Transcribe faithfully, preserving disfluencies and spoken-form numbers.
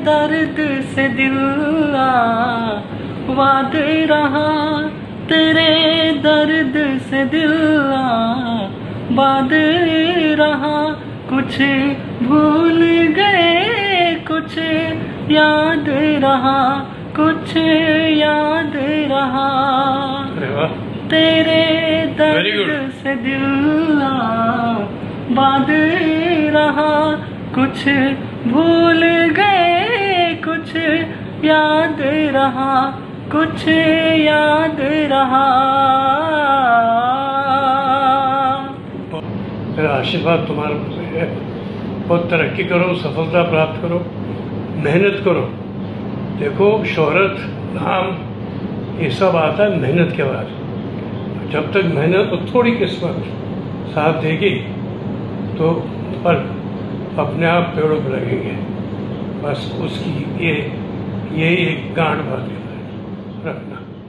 दर्द से दिल आबाद रहा, तेरे दर्द से दिल आबाद रहा। कुछ भूल गए कुछ याद रहा, कुछ याद रहा। तेरे दर्द से दिल आबाद रहा, कुछ भूल गए कुछ याद रहा, कुछ याद रहा। मेरा आशीर्वाद तुम्हारे ऊपर है। बहुत तरक्की करो, सफलता प्राप्त करो, मेहनत करो। देखो शोहरत, नाम ये सब आता है मेहनत के बाद। जब तक मेहनत और थोड़ी किस्मत साथ देगी तो फल अपने आप पेड़ों पर लगेंगे। बस उसकी ये यही एक गांठ बात रखना।